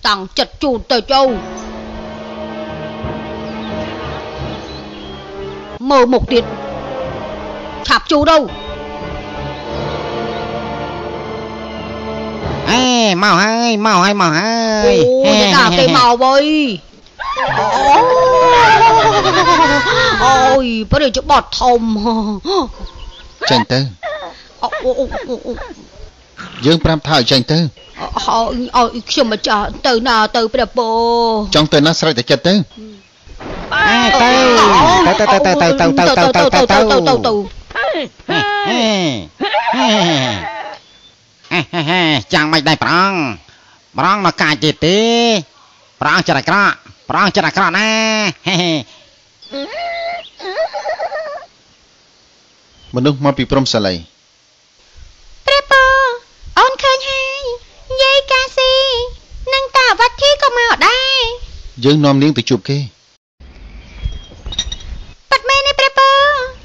តាំងចិត្តជូនទៅចូលមើលមុខទៀតឆាប់ជូនទៅមកហើយអូយដាក់គេមកវិញអូយព្រៃច្បត់ធំចេញទៅយើងប្រាប់ថាឲ្យចេញទៅឲ្យខ្ញុំម្ចាស់ទៅណាទៅព្រះពរចង់ទៅណាស្រេចតែចិត្តទៅចាំមិនได้ប្រងមកកាយទេប្រងចិត្តអាក្រក់ណាមនុស្សមកពីព្រំសាលីព្រះពរអូនឃើញហើយយាយកាស៊ីនិងតាវត្ថីក៏មកដែរយើងនាំនាងទៅជួបគេប៉ាត់មែនទេព្រះពរ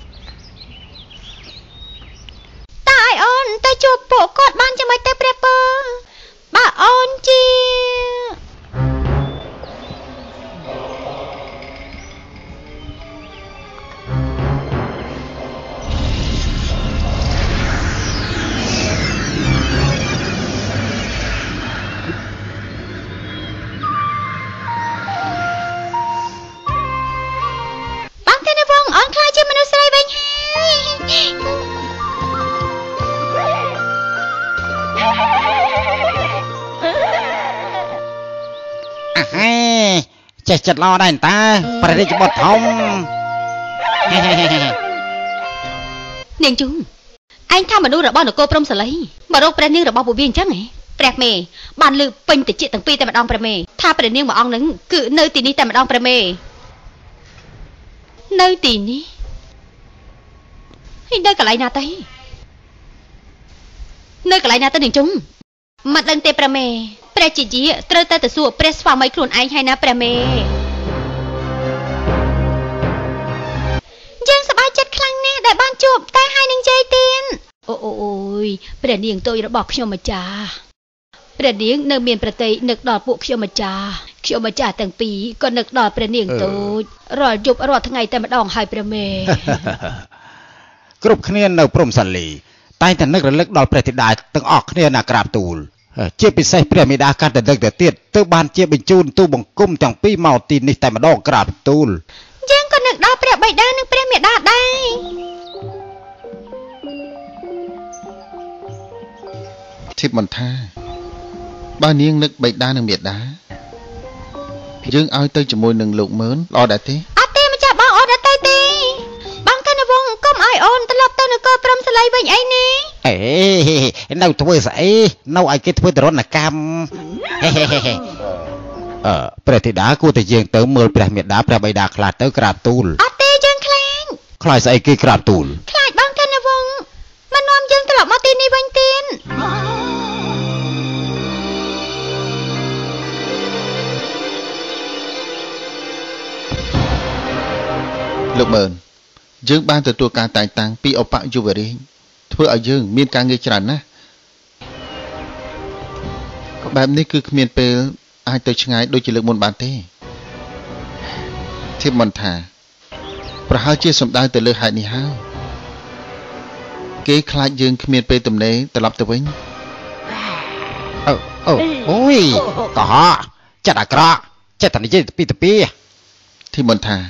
តើឲ្យអូនទៅជួបពួកគាត់បានយ៉ាងម៉េចទៅព្រះពរបើអូនជាចេះចិត្តល្អដែរតាប្រតិបត្តិធំនាងជូឯងថាមនុស្សរបស់នគរព្រំសាលីមករកព្រះនាងរបស់ពួកវាអញ្ចឹងហ៎ព្រះមេបានលើពេញតិចទាំងពីរតែម្ដងព្រះមេថាព្រះនាងមួយអង្គនឹងគឺនៅទីនេះតែម្ដងព្រះមេនៅទីនេះហើយនៅកន្លែងណាទៅនាងជូមិនដឹងទេព្រះមេព្រះជាយាត្រូវតែទៅសួរព្រះស្វាមីខ្លួនឯងហើយណាព្រះមេយើងសប្បាយចិត្តខ្លាំងណាស់ដែលបានជួបតែហើយនឹងយាយទៀនអូយព្រះនាងតូចរបស់ខ្ញុំម្ចាស់ព្រះនាងនៅមានប្រតិនឹកដល់ពួកខ្ញុំម្ចាស់ទាំងពីរក៏នឹកដល់ព្រះនាងតូចរាល់យប់រាល់ថ្ងៃតែម្ដងហើយព្រះមេគ្រប់គ្នានៅព្រំសាលីតែងតែនឹករលឹកដល់ព្រះธิดาទាំងអស់គ្នាណាក្រាបទូលជាពិសេសព្រះមេដាកាន់តែដឹកទៅទៀតទើបបានជាបញ្ជូនទូបង្គំទាំងពីរមកទីនេះតែម្ដងក្រាបទូលយើងក៏នឹកដល់ព្រះបិតានិងព្រះមេដាដែរធីបមិនថាបើនាងនឹកបិតានិងមេដាយើងឲ្យទៅជាមួយនឹងលោកមឿនល្អដែរទេអត់ទេម្ចាស់បងអូនអត់ទៅទេបងកណ្ដវងកុំឲ្យអូនត្រឡប់ទៅនគរព្រំសាលីវិញអីនេះនៅធ្វើស្អីនៅឲ្យគេធ្វើទរណកម្មព្រះธิดาគួរតែយើងទៅមើលព្រះមេដាព្រះបិតាខ្លាចទៅក្រាបទូលអត់ទេយើងខ្លាចស្អីគេក្រាបទូលខ្លាចបងកណ្ដវងមកនាំយើងត្រឡប់មកទីនេះវិញទៀតលោកមឿនយើងបានទទួលការតែងតាំងពីឧបយុវរាជធ្វើឲ្យយើងមានការងារច្រើនណាស់បែបនេះគឺគ្មានពេលអាចទៅឆ្ងាយដូចជាលើកមុនបានទេធៀបមិនថាប្រហែលជាសំដៅទៅលើហេតុនេះហើយគេខ្លាចយើងគ្មានពេលទំនេរត្រឡប់ទៅវិញអូយកុហកចិត្តអាក្រក់ចិត្តនិយាយពីធៀបមិនថា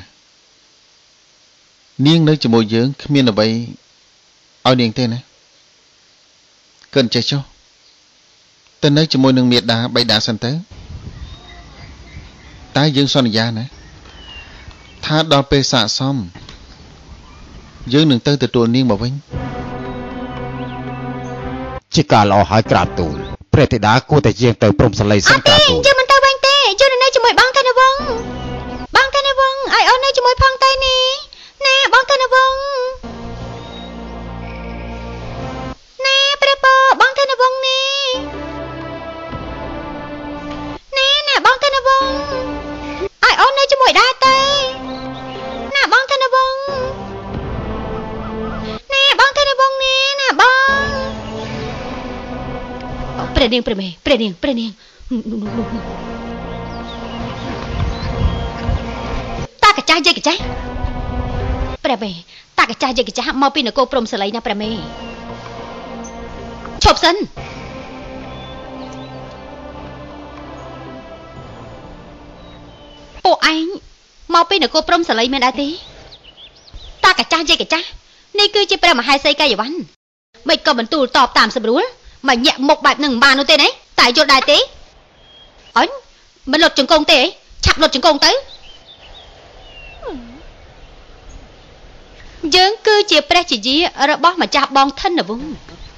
នាងនៅជាមួយយើងគ្មានអ្វីឲ្យនាងទេណាកិនចេះចុះទៅនៅជាមួយនឹងមេដាបៃតាសិនទៅតែយើងសន្យាណាថាដល់ពេលស័ក្តិសមយើងនឹងទៅទទួលនាងមកវិញជាការល្អហើយក្រាបទូលព្រះธิดาគួរតែយើងទៅព្រំសាលីសិនក្រាបទូលយើងមិនទៅវិញទេយើងនៅជាមួយបងកណ្ដវងឲ្យអូននៅជាមួយផងទៅនេះណាបងកណ្ដវងណាព្រះពរបងកណ្ដវងណាបងកណ្ដវងឲ្យអូននៅជាមួយដែរទេណាបងកណ្ដវងណាបងកណ្ដវងណាបងព្រះនាងព្រះនាងយេកចាស់ព្រះមេតាកាចាស់យេកចាស់មកពីនគរព្រំសលៃណាព្រះមេឈប់សិនពួកឯងមកពីនគរព្រំសលៃមែនដែរទេតាកាចាស់យេកចាស់នេះគឺជាព្រះមហេសីកាយវ័នមិនក៏បន្ទូលតបតាមស្រួលមកញាក់មុខបែបនឹងមិនបាននោះទេណាតែយល់ដែរទេអញមិនលុតចង្គង់ទេឆាប់លុតចង្គង់ទៅយើងគឺជាព្រះជាយារបស់ម្ចាស់បងធិនវង្ស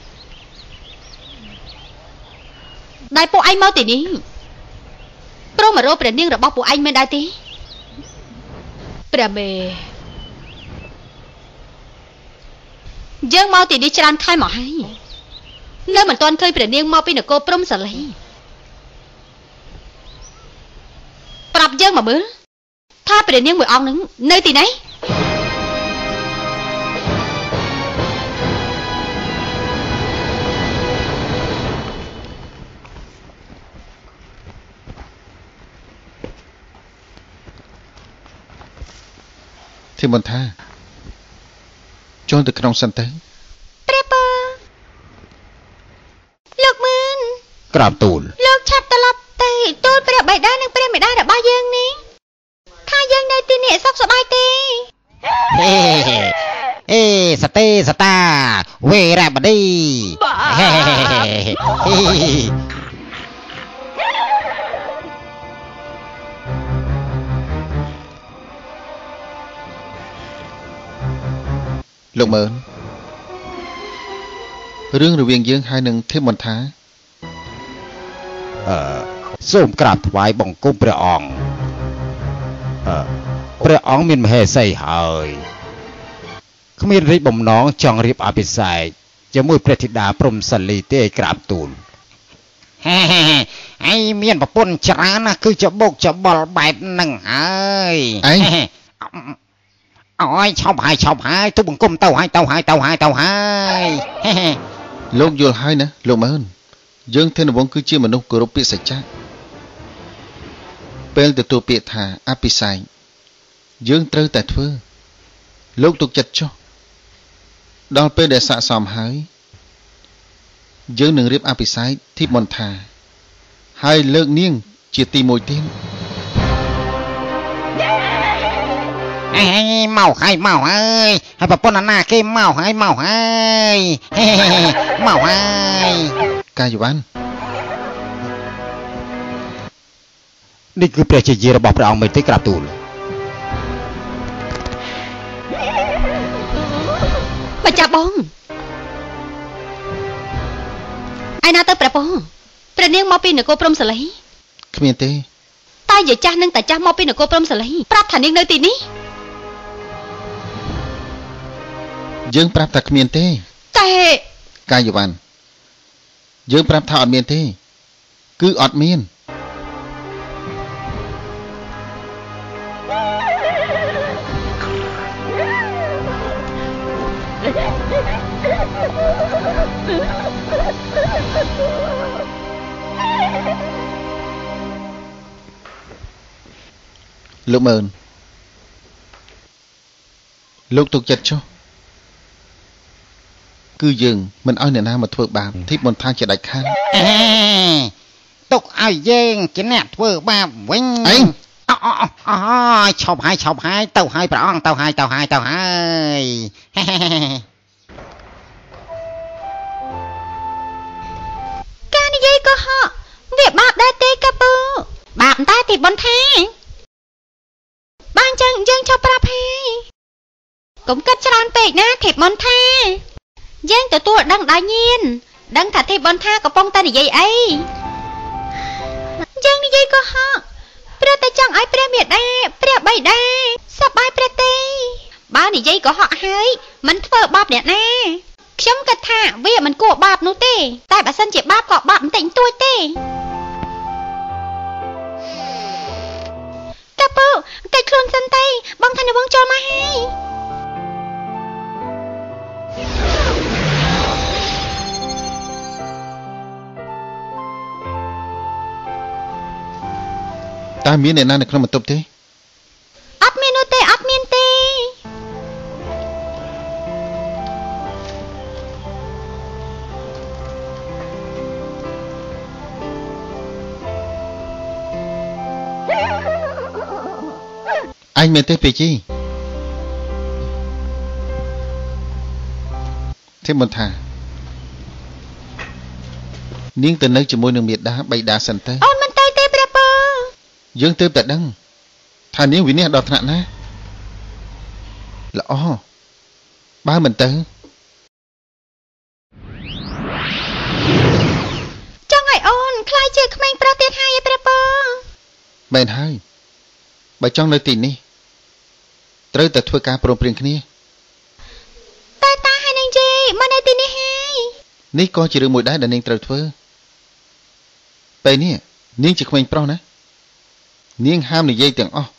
ដែលពួកឯងមកទីនេះព្រមមករកព្រះនាងរបស់ពួកឯងមិនដែរទេព្រះមេយើងមកទីនេះច្រើនខែមកហើយនៅមិនទាន់ឃើញព្រះនាងមកពីនគរព្រំសាលីប្រាប់យើងមកមើលថាព្រះនាងមួយអង្គនឹងនៅទីណាធីមន្តាចូលទៅក្នុងសិនទៅព្រះពើលោកមឿនក្រាបទូលលោកឆាប់ត្រឡប់ទៅទូលព្រះបិតានិងព្រះមេដារបស់យើងនេះថាយើងនៅទីនេះសុខសប្បាយទេអេសតេសតាវេរបតីលោកមើលរឿងរវាងយើងហើយនឹងធីមន្តាសូមក្រាបថ្វាយបង្គំព្រះអង្គព្រះអង្គមានមហេសីហើយគ្មានរីកបំណងចង់រៀបអភិសេកជាមួយព្រះធីតាព្រំសាលីទេឲ្យក្រាបទូលឯមានប្រពន្ធច្រើនណាស់គឺជាបោកច្បល់បែបហ្នឹងហើយអើយឆប់ហើយទុកបង្គំទៅហើយលោកយល់ហើយណាលោកមើលយើងធនវង្សគឺជាមនុស្សគោរពពាក្យសច្ចៈពេលទទួលពាក្យថាអភិសេកយើងត្រូវតែធ្វើលោកទុកចិត្តចុះដល់ពេលដែលស័ក្តិសមហើយយើងនឹងរៀបអភិសេកធីមន្តាហើយលើកនាងជាទី1ទៀតមកហើយប្រពន្ធណាគេមកហើយកាយវ៉ាន់នេះគឺព្រះជាយារបស់ព្រះអង្គមិនទេក្រាបទូលម្ចាស់បងឯណាទៅព្រះពងព្រះនាងមកពីនគរព្រំសាលីគ្មានទេតែយាយចាស់នឹងតាចាស់មកពីនគរព្រំសាលីប្រាប់ថានាងនៅទីនេះយើងប្រាប់ថាគ្មានទេតែកាយវ៉ាន់យើងប្រាប់ថាអត់មានទេគឺអត់មានលោកមើលលោកទុកចិត្តចុះគឺយើងមិនឲ្យអ្នកណាមកធ្វើបាបធីមន្តាជាដាច់ខាតទុកឲ្យយើងជាអ្នកធ្វើបាបវិញឈប់ហើយទៅហើយព្រះអង្គទៅហើយការនិយាយក៏ហក់វាបាបដែរទេកាពូបាបតែទីបន្តាបានចឹងយើងឈប់ប្រាប់ហើយកុំគិតច្រើនពេកណាធីមន្តាយើងទទួលដឹងដល់ញៀនដឹងថាធីបន្តាកំពុងតែនិយាយអីយើងនិយាយក៏ហក់ព្រោះតែចង់ឲ្យព្រះមេដាព្រះបិតាសប្បាយព្រះទេបើនិយាយក៏ហក់ហើយមិនធ្វើបាបអ្នកណាខ្ញុំគិតថាវាមិនគួរបាបនោះទេតែបើសិនជាបាបក៏បាបបន្តិចតួចទេកាពូកិច្ចខ្លួនសិនទេបងធនវង្សចូលមកហើយតើមានអ្នកណានៅក្នុងបន្ទប់ទេអត់មាននោះទេអត់ anhមែនទេពេជីទេមិនថានាងទៅនៅជាមួយនឹងមេដាបៃតាសិនទៅអូនមិនទៅទេព្រះពើយើងទើបតែដឹងថានាងវិនិច្ឆ័យដល់ថ្នាក់ណាល្អបើមិនទៅចង់ឲ្យអូនខ្លាយជាក្មេងប្រុសទៀតហើយព្រះពើមែនហើយបើចង់នៅទីនេះត្រូវតែធ្វើការព្រមព្រៀងគ្នាតែតាហើយនឹងយាយមកនៅទីនេះហើយនេះក៏ជារឿងមួយដែរដែលនាងត្រូវធ្វើពេលនេះនាងជាក្មេងប្រុសណានាងហាមនិយាយទាំងអស់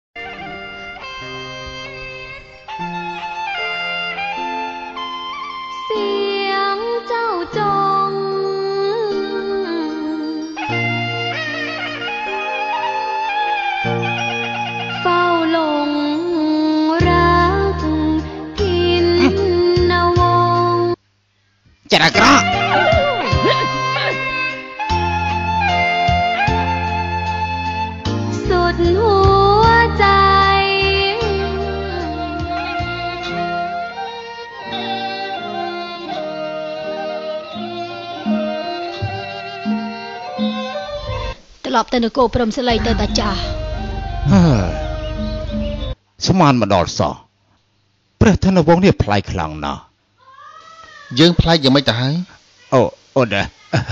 ចារក្រสุดหัวใจត្រឡប់ទៅនគរព្រំស្លីទៅតាចាស់ស្មានមកដល់សោះព្រះធនវង្សនេះប្លែកខ្លាំងណាស់យើងប្លែកយ៉ាងម៉េចទៅហើយអូដែរ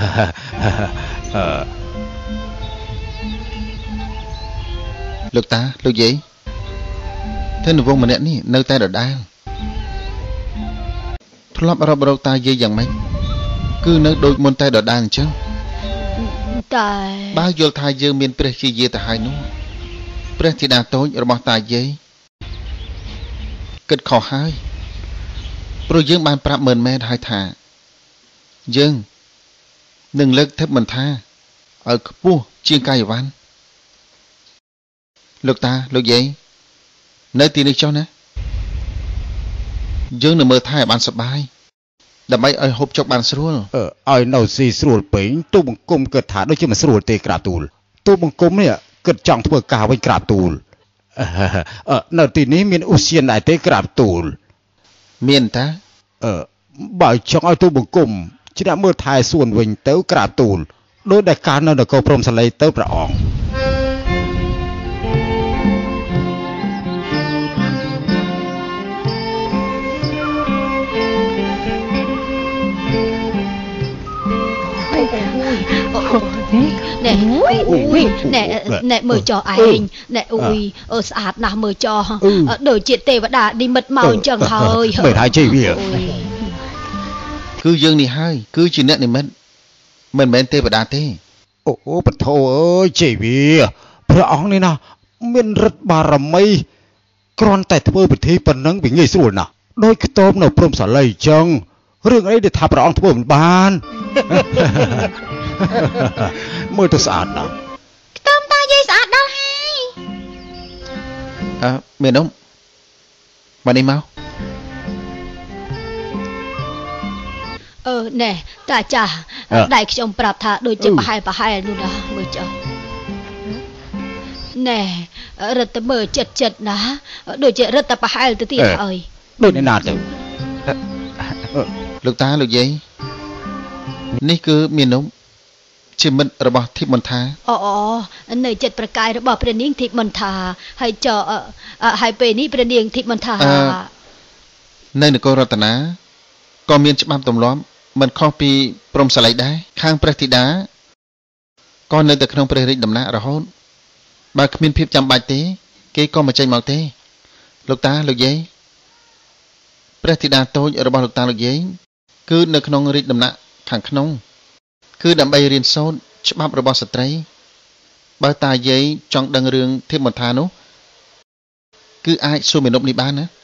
លោកតាលោកយាយធនវង្សម្នាក់នេះនៅតែដដែលធ្លាប់រាប់រកតាយាយយ៉ាងម៉េចគឺនៅដូចមុនតែដដែលអញ្ចឹងតែបើយល់ថាយើងមានព្រះជាយាយទៅហើយនោះព្រះធីតាតូចរបស់តាយាយគិតខុសហើយព្រោះយើងបានប្រាប់មើលមែនហើយថាយើងនឹងលើកធិបមិនថាឲ្យខ្ពស់ជាងកាយវ៉ាន់លោកតាលោកយាយនៅទីនេះចុះណាយើងនឹងមើលថែឲ្យបានសប្បាយដើម្បីឲ្យហូបចុកបានស្រួលឲ្យនៅស៊ីស្រួលពេញទូបង្គំគិតថាដូចជាមិនស្រួលទេក្រាបទូលទូបង្គំនេះគិតចង់ធ្វើការវិញក្រាបទូលនៅទីនេះមានឧស្សាហដែរទេក្រាបទូលមានតាបើចង់ឲ្យទូបង្គំជ្រាបមើលថែសួនវិញទៅក្រាបទូលដោយដែលការនៅនគរព្រំសលីទៅព្រះអង្គណែណែមើលចោឯងណែស្អាតណាស់មើលចោដូចជាទេវតានិមិត្តមកអញ្ចឹងហើយមិនហើយជ័យវាគឺយើងនេះហើយគឺជាអ្នកនិមិត្តមិនមែនទេវតាទេអូពធអើយជ័យវាព្រះអង្គនេះណាមានឫទ្ធិបារមីគ្រាន់តែធ្វើពិធីប៉ុណ្ណឹងវាងាយស្រួលណាស់ដោយខ្ទមនៅព្រំសាលីអញ្ចឹងរឿងអីដែលថាព្រះអង្គធ្វើមិនបានមើលទៅស្អាតណាស់ខ្ទមតាយាយស្អាតដល់ហើយមែនទេមកនេះមកណែតាចាស់ដៃខ្ញុំប្រាប់ថាដូចជាប្រហែលនោះណាមើលចុះណែរត់ទៅមើលចិត្តណាដូចជារត់ទៅប្រហែលទៅទៀតហើយដូចនេះណាទៅលោកតាលោកយាយនេះគឺមាននំជាមិត្តរបស់ធីបមន្តានៅចិត្តប្រកាយរបស់ព្រះនាងធីបមន្តាហើយហើយពេលនេះព្រះនាងធីបមន្តានៅនគររតនាក៏មានច្បាប់ទម្លាប់មិនខុសពីព្រំសាលីដែរខាងព្រះធីតាក៏នៅតែក្នុងព្រះរាជដំណាក់រហូតបើគ្មានភាពចាំបាច់ទេគេក៏មិនចេញមកទេលោកតាលោកយាយព្រះធីតាតូចរបស់លោកតាលោកយាយគឺនៅក្នុងរាជដំណាក់ខាងក្នុងគឺដើម្បីរៀនសូត្រច្បាប់របស់ស្ត្រីបើតាយាយចង់ដឹងរឿងធីបមន្តានោះគឺអាចសួរមេនុបនេះបានណា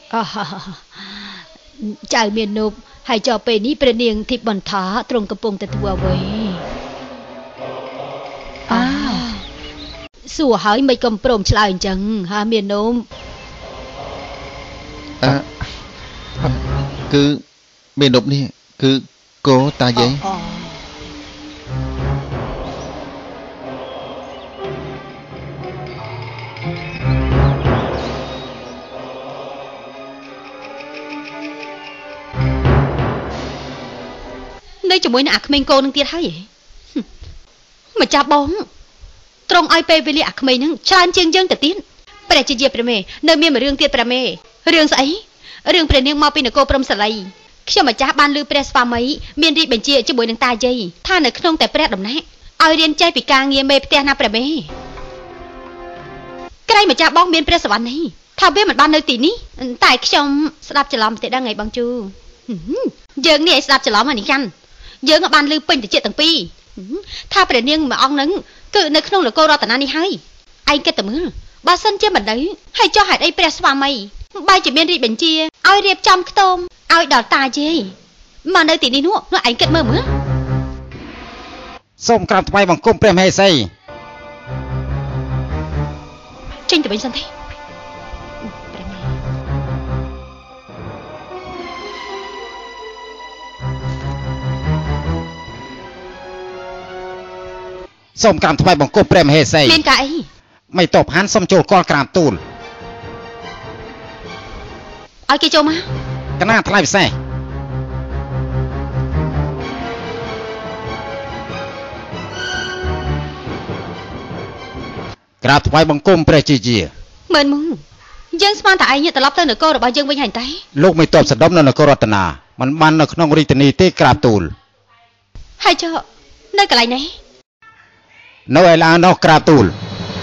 ចៅមេនុបហើយចុះពេលនេះព្រះនាងធីបមន្តាទ្រង់កំពុងតែធ្វើអ្វីសួរហើយមិនកំព្រមឆ្លើយអញ្ចឹងហាមេនុបគឺមេនុបនេះគឺកូតាយាយនៅជាមួយនឹងអាក្មេងកូននឹងទៀតហើយម្ចាស់បងត្រង់ឲ្យពេលវេលាអាក្មេងនឹងច្រើនជាងយើងទៅទៀតព្រះជាព្រះមេនៅមានរឿងទៀតព្រះមេរឿងស្អីរឿងព្រះនាងមកពីនគរព្រំសាលីខ្ញុំម្ចាស់បានឮព្រះស្វាមីមានរាជបញ្ជាជាមួយនឹងតាយាយថានៅក្នុងតែព្រះដំណាក់ឲ្យរៀនចេះពីការងារមេផ្ទះណាព្រះមេក្រែងម្ចាស់បងមានព្រះសវណ្ណនេះថាវាមិនបាននៅទីនេះតែខ្ញុំស្ដាប់ច្រឡំទេដឹងអីបងជូយើងនេះឲ្យស្ដាប់ច្រឡំអានេះកាន់យើងក៏បានឮពេញតិចទាំងពីរថាព្រះនាងមួយអង្គនឹងគឺនៅក្នុងនគររតនានេះហើយឯងគិតតែមើលបើសិនជាមិនដឹងហើយចុះហេតុអីព្រះស្វាមីបែរជាមានរាជបញ្ជាឲ្យរៀបចំខ្ទមឲ្យដល់តាយាយមកនៅទីនេះនោះឯងគិតមើលសូមក្រាបថ្វាយបង្គំព្រះមហេសីចេញទៅវិញសិនទេសូមក្រាបថ្វាយបង្គំព្រះមហេសីមានការអីមិនតបហានសូមចូលគាល់ក្រាបទូលឲ្យគេចូលមកកណាថ្លៃពិសេសក្រាបថ្វាយបង្គំព្រះជាជាមើលមកយើងស្មានតែឯងត្រឡប់ទៅនគររបស់យើងវិញហើយតែលោកមិនតបសដុំនៅនគររតនាមិនបាននៅក្នុងរាជធានីទេក្រាបទូលហើយចុះនៅកន្លែងនេះនៅឯឡាននោះក្រាបទូល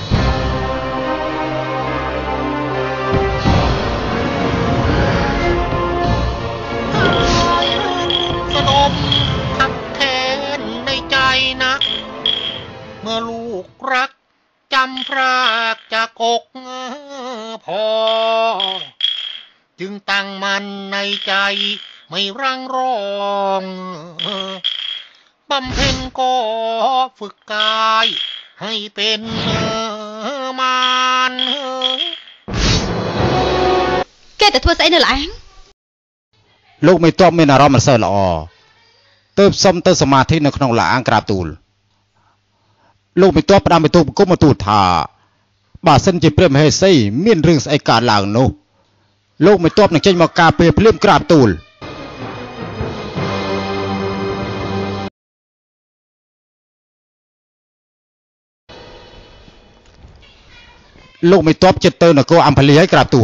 สนมขับแค้นในใจนะเมื่อลูกรักจำพรากจากกกพ่อจึงตั้งมันในใจไม่รังร้องบำเพ็ญก็ฝึกกายให้เป็นมารแกแต่ทั่วใส่เนื้อหลังលោកមិនតបមានអារម្មណ៍មិនសូវល្អទើបសុំទៅសមាធិនៅក្នុងឡានក្រាបទូលលោកមិនតបផ្ដាំបន្ទូលបង្គំមកទូលថាបើសិនជាព្រះមហេសីមានរឿងស្អីកើតឡើងនោះលោកមិនតបនឹងចេញមកការពារភ្លាមក្រាបទូលលោកមិនតបចិត្តទៅនគរអំផលីឲ្យក្រាបទូល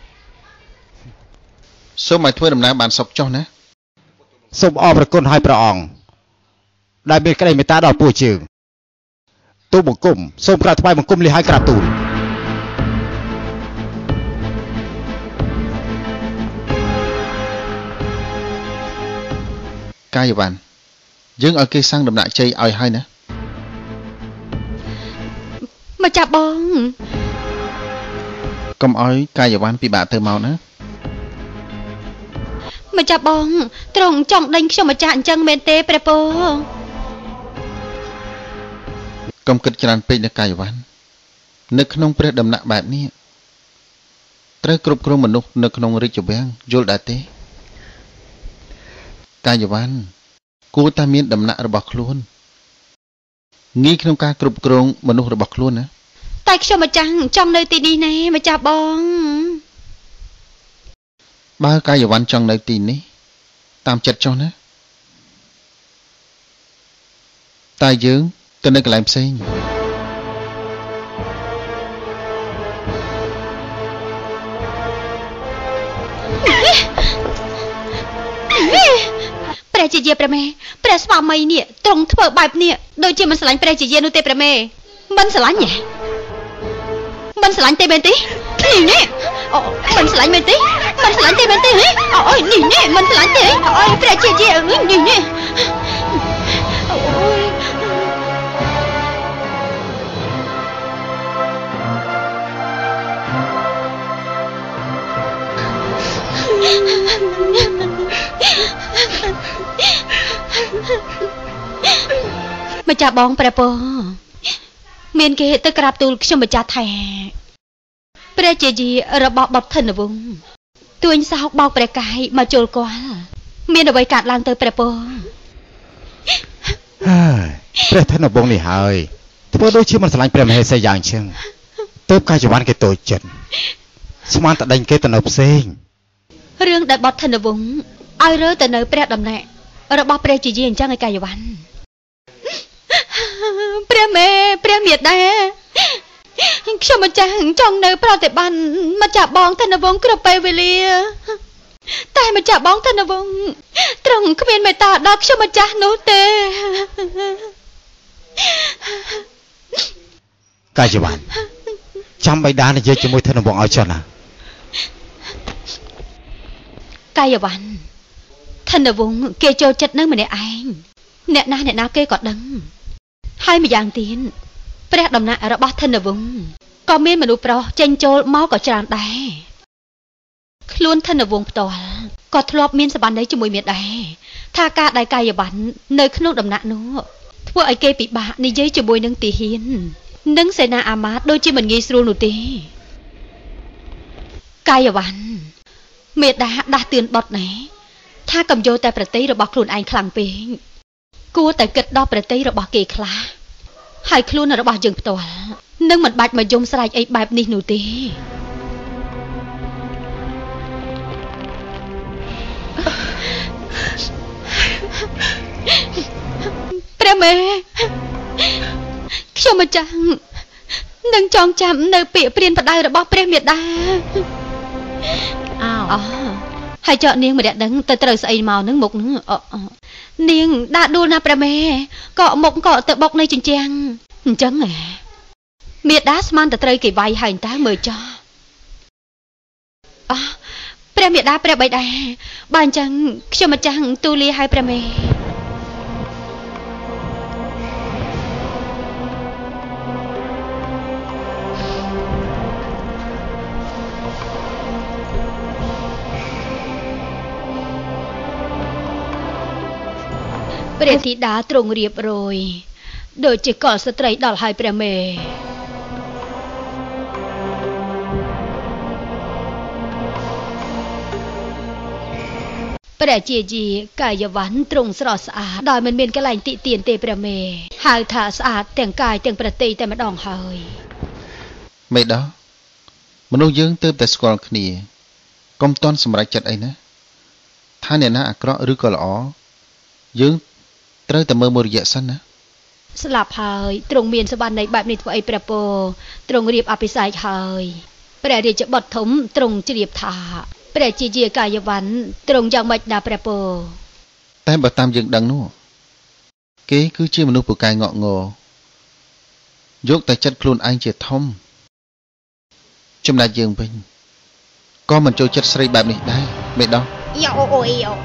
សូមឲ្យធ្វើដំណើរបានសុខចុះណាសូមអរគុណឲ្យព្រះអង្គដែលមានក្តីមេត្តាដល់ពួកជើងទូលបង្គំសូមក្រាបថ្វាយបង្គំលិះឲ្យក្រាបទូលកាយវ៉ាន់យើងឲ្យគេសាំងដំណាក់ជ័យឲ្យហើយណាមកចាប់បងកុំឲ្យកាយវ៉ាន់ពិបាកទៅមកណាមកចាប់បងត្រង់ចង់ដេញខ្ញុំម្ចាស់អញ្ចឹងមែនទេព្រះពរកុំគិតច្រើនពេកណាកាយវ៉ាន់នៅក្នុងព្រះដំណាក់បែបនេះត្រូវគ្រប់គ្រងមនុស្សនៅក្នុងរាជវាំងយល់ដែរទេកាយវ៉ាន់គួរតែមានដំណាក់របស់ខ្លួនងាយក្នុងការគ្រប់គ្រងមនុស្សរបស់ខ្លួនណាតែខ្ញុំម្ចាស់ចង់នៅទីនេះណែម្ចាស់បងបើកាយវ៉ាន់ចង់នៅទីនេះតាមចិត្តចុះណាតែយើងទៅនៅកន្លែងផ្សេងព្រះជាយាព្រះមេព្រះស្វាមីនេះត្រង់ធ្វើបែបនេះដូចជាមិនស្រឡាញ់ព្រះជាយានោះទេព្រះមេមិនស្រឡាញ់ទេមិនស្រឡាញ់ទេមែនទេនេះអូមិនស្រឡាញ់មែនទេមិនស្រឡាញ់ទេមែនទេអូយនេះមិនស្រឡាញ់ទេអូយព្រះជាយានេះម្ចាស់បងព្រះពរមានគេទៅក្រាបទូលខ្ញុំម្ចាស់ថែព្រះជាយារបស់បុត្រធនវង្សទួញសោកបោកព្រះកាយមកចូលគាល់មានអ្វីកើតឡើងទៅព្រះពរព្រះធនវង្សនេះហើយធ្វើដូចជាមិនស្រឡាញ់ព្រះមហេសីយ៉ាងចឹងទើបកាយវ៉ាន់គេតូចចិត្តស្មានតែដេញគេទៅនៅផ្សេងរឿងដែលបុត្រធនវង្សឲ្យរើទៅនៅព្រះដំណាក់របស់ព្រះជាយាអញ្ចឹងឯកាយវ៉ាន់ព្រះមេព្រះមេតាខ្ញុំម្ចាស់ចង់នៅប្រតិបត្តិម្ចាស់បងធនវង្សគ្រប់ពេលវេលាតែម្ចាស់បងធនវង្សទ្រង់គ្មានមេត្តាដល់ខ្ញុំម្ចាស់នោះទេកាយវ៉ាន់ចាំបិតានិយាយជាមួយធនវង្សឲ្យចុះណាកាយវ៉ាន់ធនវង្សគេចូលចិត្តនៅម្នាក់ឯងអ្នកណាគេក៏ដឹងហើយម្យ៉ាងទៀតព្រះដំណាក់របស់ធនវង្សក៏មានមនុស្សប្រុសចេញចូលមកក៏ច្រើនដែរខ្លួនធនវង្សផ្ទាល់ក៏ធ្លាប់មានសម្បត្តិជាមួយមានដែរថាការដែលកាយវ៉ាន់នៅក្នុងដំណាក់នោះធ្វើឲ្យគេពិបាកនិយាយជាមួយនឹងទាហាននិងសេនាអាមាត្យដូចជាមិនងាយស្រួលនោះទេកាយវ៉ាន់មេដាដាស់តឿនបុត្រណែថាកំយោតែប្រតិយរបស់ខ្លួនឯងខ្លាំងពេកគួរតែគិតដល់ប្រតិយរបស់គេខ្លះហើយខ្លួនរបស់យើងផ្ទាល់នឹងមិនបាច់មកយំស្រែកអីបែបនេះនោះទេព្រះមេខ្ញុំម្ចាស់នឹងចងចាំនៅពាក្យព្រានផ្ដៅរបស់ព្រះមេដាអូហើយចកនាងម្នាក់ដឹងទៅត្រូវស្អីមកនឹងមុខនឹងនាងដាក់ដួលណាព្រះមេក៏មុខក៏ទៅបុកនៅជញ្ជាំងអញ្ចឹងមេដាស្មានតែត្រូវគេវាយហើយតើមើលចោះព្រះមេដាព្រះបិតាបើអញ្ចឹងខ្ញុំម្ចាស់ទូលាឲ្យព្រះមេព្រះធីតាទ្រង់រៀបរយដូចជាកលស្ត្រីដល់ហើយព្រះមេព្រះជាយាកាយវ៉ាន់ទ្រង់ស្រស់ស្អាតដោយមិនមានកលែងតិទៀនទេព្រះមេហៅថាស្អាតទាំងកាយទាំងប្រតិយតែម្ដងហើយមេដោះមនុស្សយើងទើបតែស្គាល់គ្នាកុំតន់សម្រេចចិត្តអីណាថាអ្នកណាអាក្រក់ឬក៏ល្អយើងត្រូវតែមើលមួយរយៈសិនណាស្លាប់ហើយទ្រង់មានសវណ្ណនៃបែបនេះធ្វើអីព្រះពរទ្រង់រៀបអភិសេកហើយព្រះរាជបុត្រធំទ្រង់ជ្រាបថាព្រះជាយាកាយវ៉ាន់ទ្រង់យ៉ាងម៉េចណាព្រះពរតែបើតាមយើងដឹងនោះគេគឺជាមនុស្សពូកែងក់ងយកតែចិត្តខ្លួនឯងជាធំចំណែកយើងវិញក៏មិនចូលចិត្តស្រីបែបនេះដែរមេដោះយោអូយយោ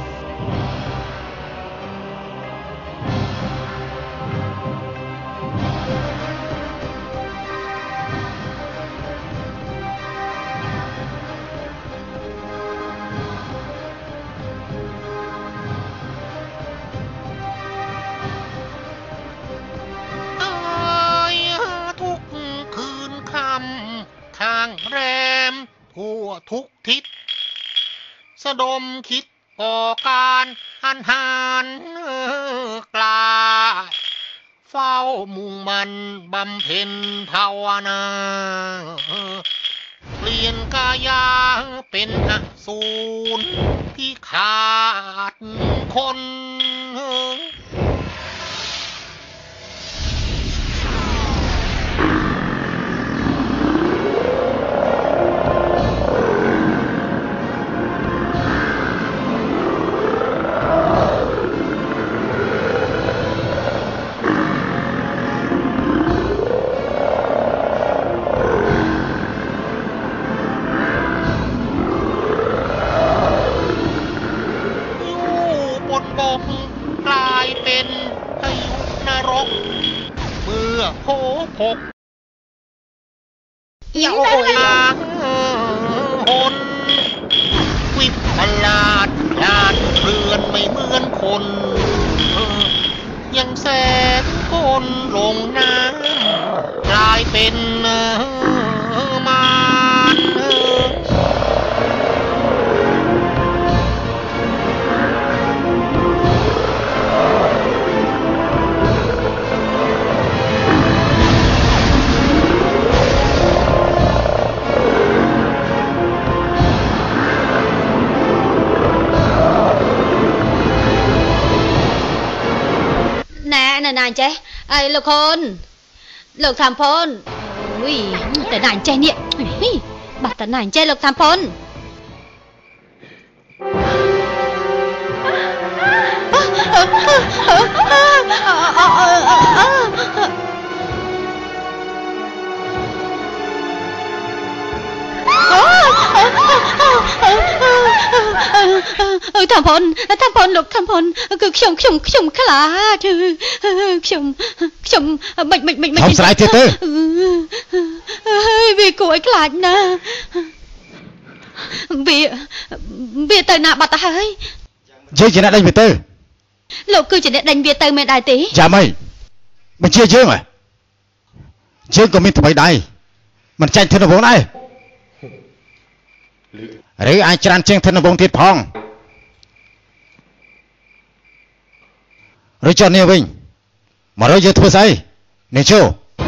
ทุกทิศสะดมคิดก่อการหันหานกล้าเฝ้ามุ่งมันบำเพ็ญภาวนาเปลี่ยนกายาเป็นอสูรที่ขาดคนพกอย่าโอยหนวิปลาดลาดเรือนไม่เหมือนคนยังแสงคนลงน้ำกลายเป็นมารណាអញ្ចេះអើលោកខុនលោកថាំផុនអូយតែណាអញ្ចេះនេះបាត់តែណាអញ្ចេះលោកថាំផុនថាំផុនលោកថាំផុនគឺខ្ញុំខ្លាចខ្ញុំមិនធំស្រាយទៀតទៅវាគួរឲ្យខ្លាចណាស់វាទៅណាបាត់ទៅហើយយើងជាអ្នកដេញវាទៅលោកគឺជាអ្នកដេញវាទៅមែនដែរទេចាំអីបញ្ជាយើងក៏មានថ្មីដែរមិនចាញ់ធនវងដែរឬអាចច្រានជាងធនវងទៀតផងឬចុះនេះវិញមករយយើងធ្វើស្អីនេះជូ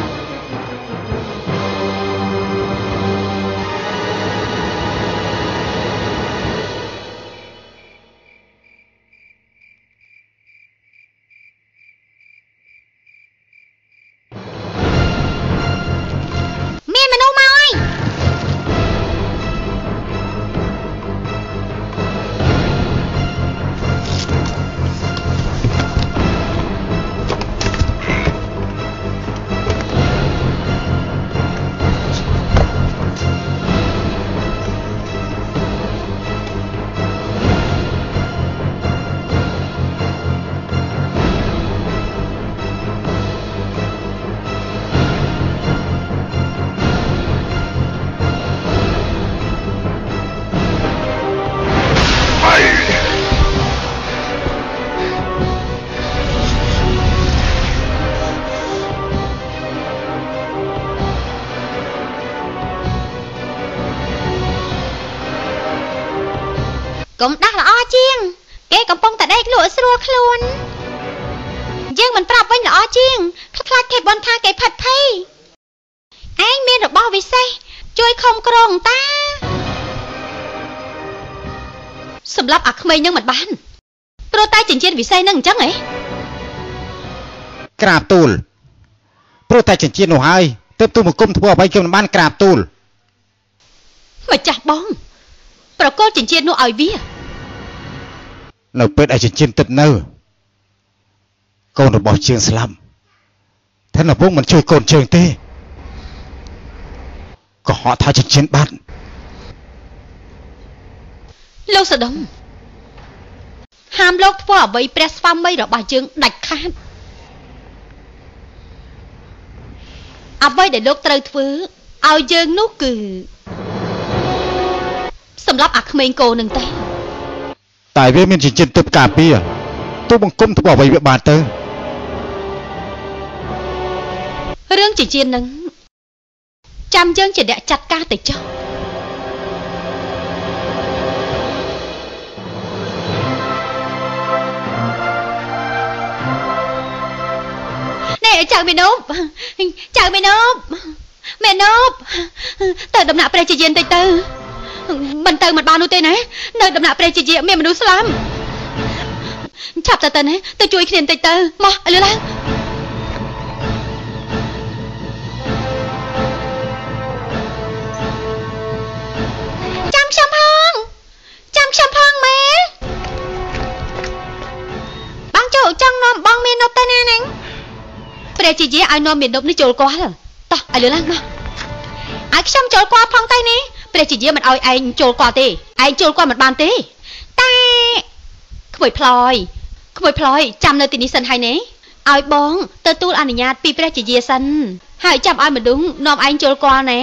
កុំដាស់ល្អជាងគេកំពុងតែដេកលក់ស្រួលខ្លួនយើងមិនប្រាប់វិញល្អជាងខ្លាចគេបន់ថាគេផិតភ័យឯងមានរបស់វិសេសជួយខំក្រងតាសម្រាប់អាក្មេងនឹងមិនបានព្រោះតែចិញ្ចៀនវិសេសនឹងអញ្ចឹងហ៎ក្រាបទូលព្រោះតែចិញ្ចៀននោះហើយទើបទូមកគុំធ្វើអ្វីគេមិនបានក្រាបទូលម្ចាស់បងប្រកល់ចិញ្ចៀននោះឲ្យវានៅពេលដែលចិញ្ចៀនទឹកនៅកូនរបស់ជាងស្លាប់ធនវងមិនជួយកូនជើងទេក៏ហៅថាចិញ្ចៀនបាត់លោកសដុំហាមលោកធ្វើអ្វីព្រះស្វាមីរបស់យើងដាច់ខាតអ្វីដែលលោកត្រូវធ្វើឲ្យយើងនោះគឺសម្រាប់អាក្មេងកូននឹងទេតែវាមានចិញ្ចៀនទើបការពារទូបង្គំធ្វើអ្វីវាបានទៅរឿងចិញ្ចៀននឹងចាំយើងជាអ្នកចាត់ការទៅចុះនេះចៅមេណូបទៅដំណាក់ព្រះជាយានតិចទៅមិនទៅមិនបាននោះទេណានៅដំណាក់ព្រះជាយាមានមនុស្សស្លាប់ឆាប់ទៅណាទៅជួយគ្នាតិចទៅមកឲ្យលឺឡើងចាំខ្ញុំផងមែបងចូលចង់នាំបងមាននប់ទៅណាហ្នឹងព្រះជាយាឲ្យនាំមាននប់នេះចូលគាល់តោះឲ្យលឺឡើងមកឲ្យខ្ញុំចូលគាល់ផងទៅនេះព្រះជាយាមិនឲ្យឯងចូលគាល់ទេឯងចូលគាល់មិនបានទេតែក្មួយផ្លយចាំនៅទីនេះសិនហើយណែឲ្យបងទៅទូលអនុញ្ញាតពីព្រះជាយាសិនហើយចាំឲ្យម្ដុំនាំឯងចូលគាល់ណែ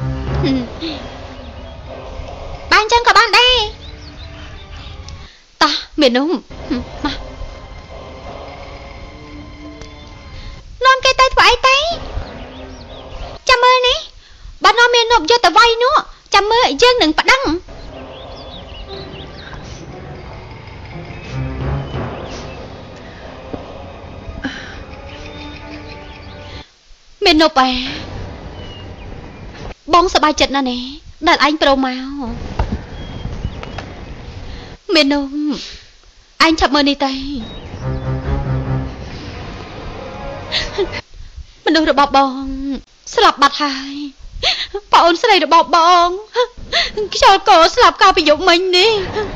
បានចឹងក៏បានដែរតោះមាននោះមកនាំគេទៅធ្វើអីទៅចាំមើលនេះបើនាំមាននប់យកទៅវាយនោះចាំមើលយើងនឹងប្តឹងមាននប់បងសប្បាយចិត្តណាស់ណែដែលឯងប្រូមកមាននប់ឯងឆាប់មើលនេះទៅមនុស្សរបស់បងស្លាប់បាត់ហើយប្អូនស្រីរបស់បងខ្យល់កស្លាប់កាលពីយប់មិញនេះ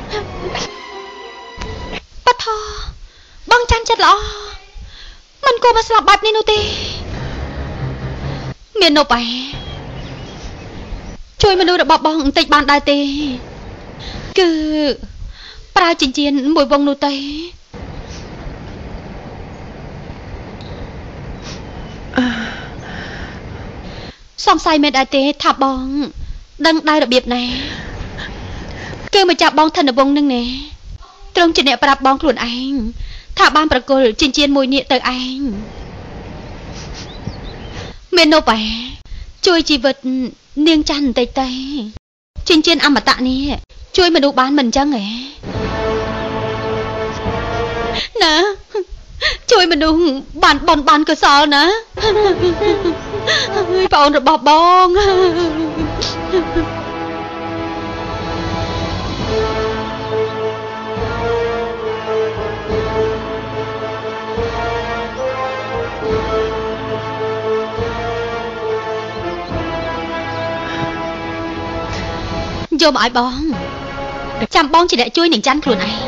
ប៉ាថោបងចាំចិត្តល្អមិនគួរមកស្លាប់បែបនេះនោះទេមាននប់ឯងជួយមនុស្សរបស់បងបន្តិចបានដែរទេគឺប្រើចិញ្ចៀនមួយវងនោះទេសង្ស័យមែនដែរទេថាបងដឹងដែររបៀបណាគឺមកចាប់បងធនវងនឹងណែត្រង់ជាអ្នកប្រាប់បងខ្លួនឯងថាបានប្រគល់ចិញ្ចៀនមួយនេះទៅឯងមាននោះបែជួយជីវិតនាងច័ន្ទបន្តិចទេចិញ្ចៀនអមតៈនេះជួយមនុស្សបានមិនអញ្ចឹងហ៎ណាជួយមនុស្សបានបនបានកុសលណាហើយប្អូនរបស់បងយកមកឲ្យបងចាំបងជាអ្នកជួយនាងច័ន្ទខ្លួនឯង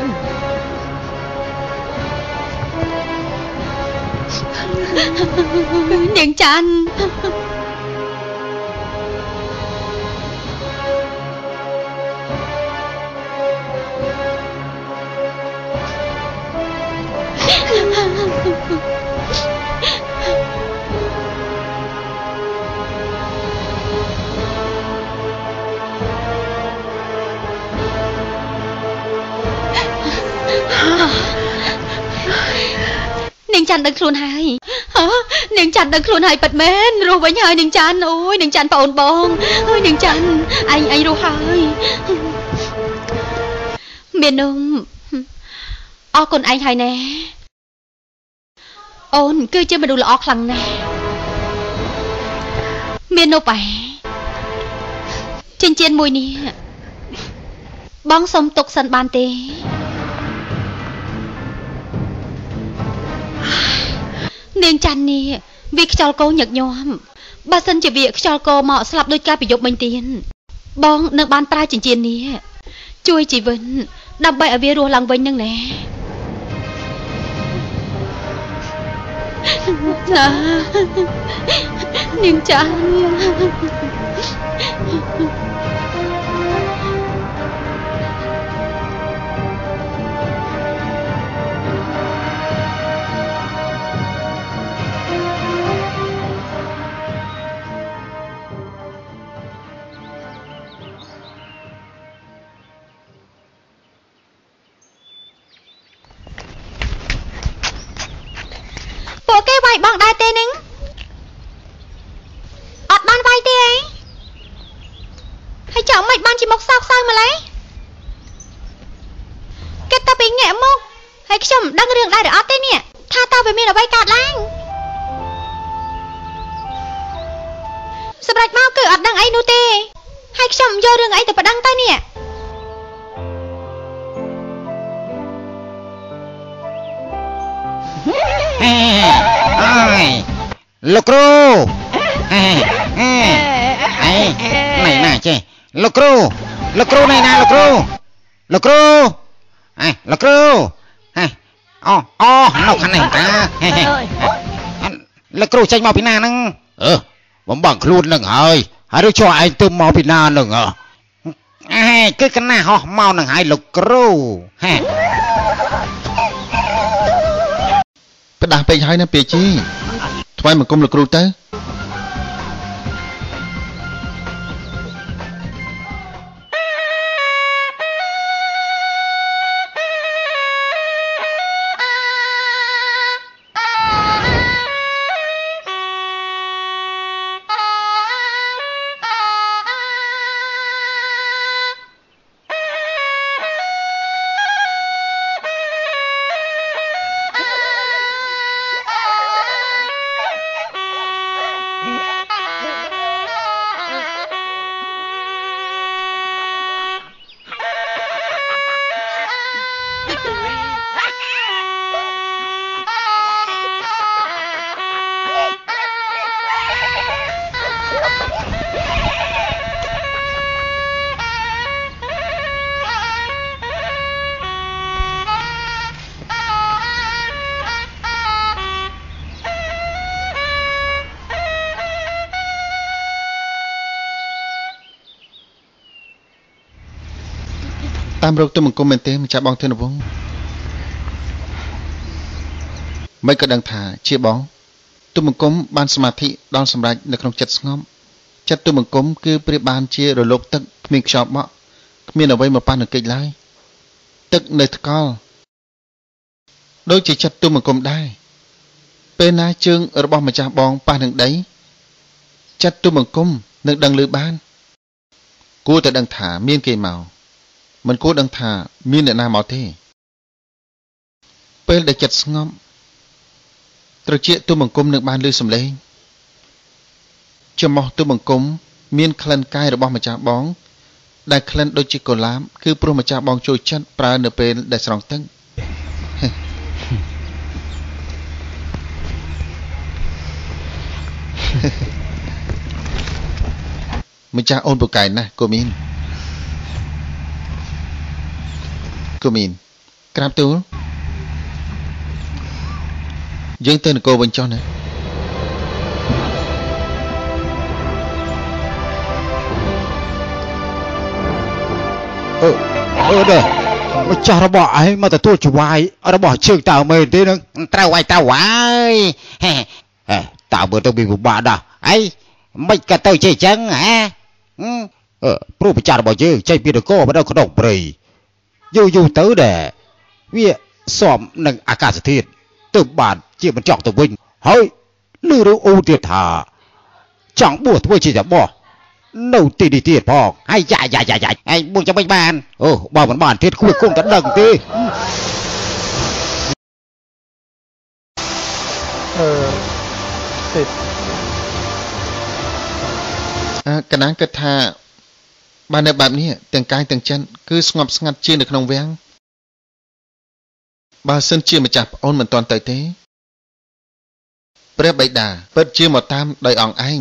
នាងច័ន្ទនាងច័ន្ទដឹងខ្លួនហើយនាងច័ន្ទដឹងខ្លួនហើយប៉ិតមែនរស់វិញហើយនាងច័ន្ទអូយនាងច័ន្ទប្អូនបងអើយនាងច័ន្ទអញរស់ហើយមាននំអរគុណឯងហើយណែអូនគឺជាមនុស្សល្អខ្លាំងណាស់មាននប់ឯងចិញ្ចៀនមួយនេះបងសុំទុកសិនបានទេនាងច័ន្ទនេះវាខ្យល់កោញឹកញាំបើសិនជាវាខ្យល់កោមកស្លាប់ដូចកាលពីយប់មិញទៀតបងនឹងបានប្រើចិញ្ចៀននេះជួយជីវិតដើម្បីឲ្យវារស់ឡើងវិញនឹងណែណានាងច័ន្ទពួកគេវាយបងដែរទេនឹងអត់បានវាយទេអីហើយចាំមិនបានជាមកសោកសៅម្ល៉េះគេទៅពីងាកមកហើយខ្ញុំមិនដឹងរឿងដែរឬអត់ទេនេះថាតើវាមានអ្វីកើតឡើងសម្រាប់មកគឺអត់ដឹងអីនោះទេហើយខ្ញុំយករឿងអីទៅប្តឹងទៅនេះអើយលោកគ្រូណៃណាចេះលោកគ្រូណៃណាលោកគ្រូលោកគ្រូអូនៅខាងនេះតាលោកគ្រូចេញមកពីណាហ្នឹងបំបងខ្លួននឹងហើយឬចុះឯងទៅមកពីណាហ្នឹងគឺកណាហោះមកនឹងហើយលោកគ្រូផ្ដាស់ពេកហើយណាពាជីថ្វាយបង្គំលោកគ្រូទៅតាមរកទុំង្គមមែនទេម្ចាស់បងធនវង្សមិនក៏ដឹងថាជាបងទុំង្គមបានសមាធិដល់សម្រេចនៅក្នុងចិត្តស្ងប់ចិត្តទុំង្គមគឺប្រៀបបានជារលកទឹកគ្មានខ្យល់បក់គ្មានអ្វីមកប៉ះនឹងកិច្ចឡើយទឹកនៅថ្កល់ដូចជាចិត្តទុំង្គមដែរពេលណាជើងរបស់ម្ចាស់បងប៉ះនឹងដីចិត្តទុំង្គមនឹងដឹងឮបានគួរតែដឹងថាមានគេមកមិនគួរដឹងថាមានអ្នកណាមកទេពេលដែលចិត្តស្ងប់ត្រជាទុំង្គមនឹងបានឮសំឡេងចំោះទុំង្គមមានក្លិនកាយរបស់ម្ចាស់បងដែលក្លិនដូចជាកូឡាបគឺព្រោះម្ចាស់បងចូលចិត្តប្រើនៅពេលដែលស្រង់ទឹកម្ចាស់អូនពូកែណាស់កូមីនក្រាបទូលយើងទៅនគរវិញចុះណាដែរម្ចាស់របស់ឯងមកទទួលចវាយរបស់ជើងតើមើលទេនឹងត្រូវហើយតើមើលទៅពិបាកដែរអីមិនក៏ទៅជាអញ្ចឹងហ៎ព្រោះម្ចាស់របស់យើងចេញពីនគរមកដល់ក្នុងព្រៃយូរទៅដែរវាសមនឹងអាកាសធាតុទៅបានជាបញ្ចក់ទៅវិញហើយលឺរូអូទៀតថាចង់បួសធ្វើជាបោះនៅទីនេះទៀតផងហើយយ៉ាឯងបួសចាំមិនបានអូបើមិនបានទៀតគួរគុំតែដឹងទេទេកណាគិតថាបាននៅបែបនេះទាំងកាយទាំងចិត្តគឺស្ងប់ស្ងាត់ជាងនៅក្នុងវាំងបើសិនជាម្ចាស់ប្អូនមិនទាន់ទៅទេព្រះបិតាពិតជាមកតាមដោយអង្គឯង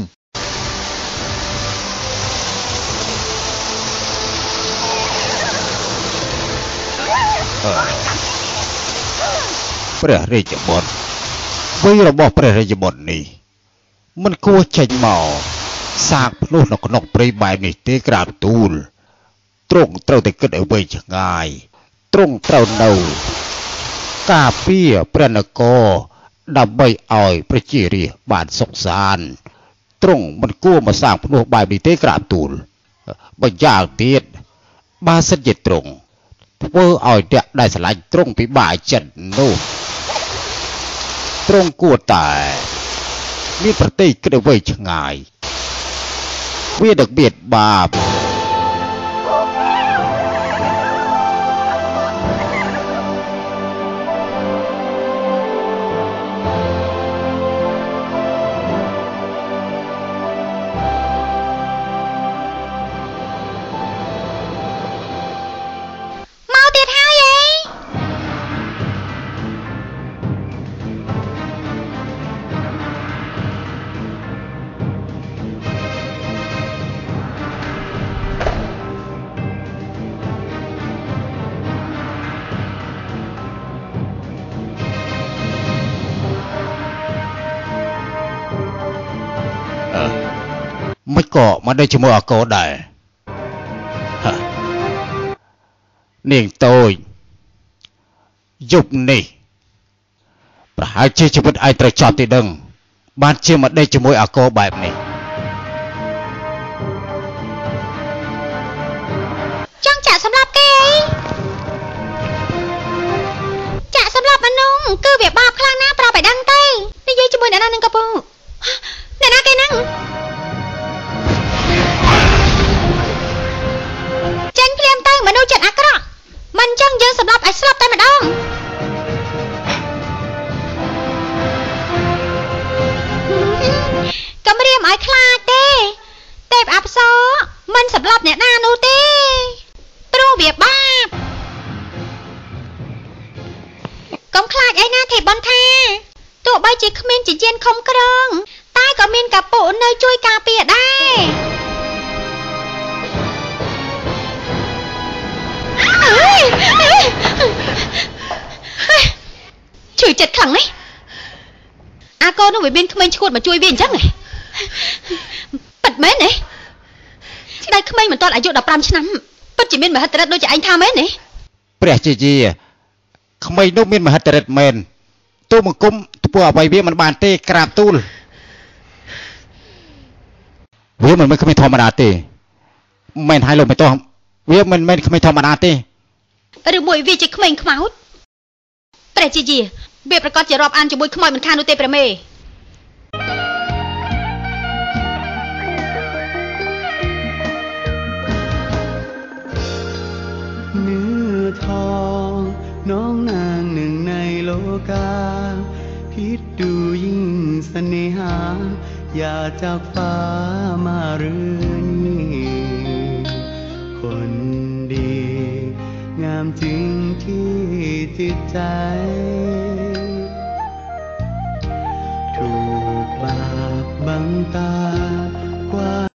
ព្រះរាជបុត្រវ័យរបស់ព្រះរាជបុត្រនេះមិនគួរចេញមកសាកភ្នោះនៅក្នុងព្រៃបែបនេះទេក្រាបទូលទ្រង់ត្រូវតែគិតឲ្យវែងឆ្ងាយទ្រង់ត្រូវនៅការពារព្រះនគរដើម្បីឲ្យប្រជារាស្ត្របានសុខសាន្តទ្រង់មិនគួរមកសាកភ្នោះបែបនេះទេក្រាបទូលបើយ៉ាងទៀតបើសិនជាទ្រង់ធ្វើឲ្យអ្នកដែលឆ្លាញ់ទ្រង់ពិបាកចិត្តនោះទ្រង់គួរតែមានប្រតិគិតឲ្យវែងឆ្ងាយវាដឹកបៀតបាបមិនក៏មកได้ជាមួយអកោដែរនាងតូចយប់នេះប្រហែលជាជីវិតឯងត្រូវចប់ទីដឹងបានជាមកได้ជាមួយអកោបែបនេះចង់ចាក់សម្លាប់គេអីចាក់សម្លាប់មនុស្សគឺវាបាបខ្លាំងណាស់ប្រាប់ឲ្យដឹងទៅនិយាយជាមួយអ្នកណានឹងកពូអ្នកណាគេហ្នឹងចាញ់ភ្លាមទៅមនុស្សចិត្តអាក្រក់មិនចឹងយើងសម្លាប់ឲ្យស្លាប់តែម្ដងកុំរៀមឲ្យខ្លាចទេទេពអប្សរមិនសម្លាប់អ្នកណានោះទេព្រោះវាបាបកុំខ្លាចអីណាទេបនថាទោះបីជាគ្មានជាយានខំក្រងតែក៏មានកពុនៅជួយការពារដែរជួយចិត្តខ្លាំងណាស់អាកូននោះវាមានក្មេងឈួតមកជួយវាអញ្ចឹងហ៎ប៉ិតមែនទេស្ដេចក្មេងមិនទាន់អាយុ15ឆ្នាំពិតជាមានមហិទ្ធិឫទ្ធិដូចជាឯងថាមែនទេព្រះជាយាក្មេងនោះមានមហិទ្ធិឫទ្ធិមែនទូលបង្គំធ្វើអ្វីវាមិនបានទេក្រាបទូលវាមិនមែនក្មេងធម្មតាទេមិនហើយលោកមិនទាស់វាមិនមែនក្មេងធម្មតាទេឬមួយវាជាក្មេងខ្មោចព្រះជាយាវាប្រកាសជារាប់អានជាមួយខ្មោចមិនខាននោះទេព្រះមេเนื้อทองน้องนางหนึ่งในโลกาคิดดูยิ่งเสน่หาอย่าจากฟ้ามาหรือนี่คนดีงามจริงที่จิตใจถูกบาปบังตากว่า